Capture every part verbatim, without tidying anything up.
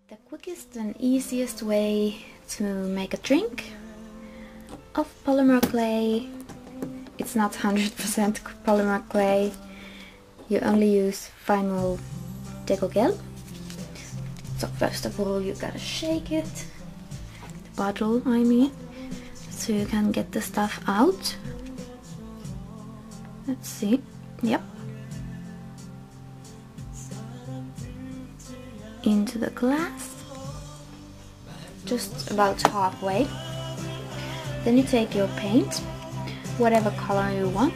The quickest and easiest way to make a drink of polymer clay. It's not one hundred percent polymer clay. You only use vinyl deco gel. So first of all you gotta shake it, the bottle I mean, so you can get the stuff out. Let's see, yep. Into the glass, just about halfway. Then you take your paint, whatever color you want,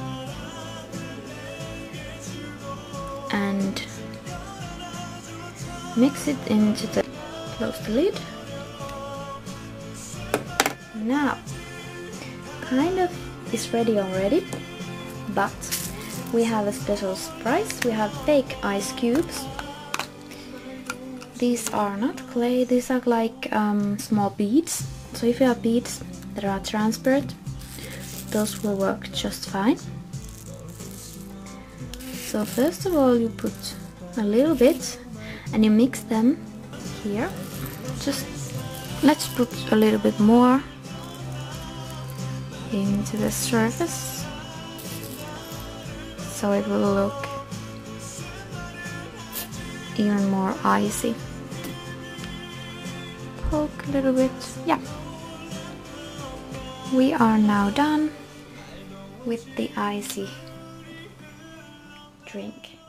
and mix it into the, close the lid. Now, kind of is ready already, but we have a special surprise. We have fake ice cubes. These are not clay, these are like um, small beads. So if you have beads that are transparent, those will work just fine. So first of all you put a little bit and you mix them here. Just let's put a little bit more into the surface so it will look even more icy. Poke a little bit, yeah. We are now done with the icy drink.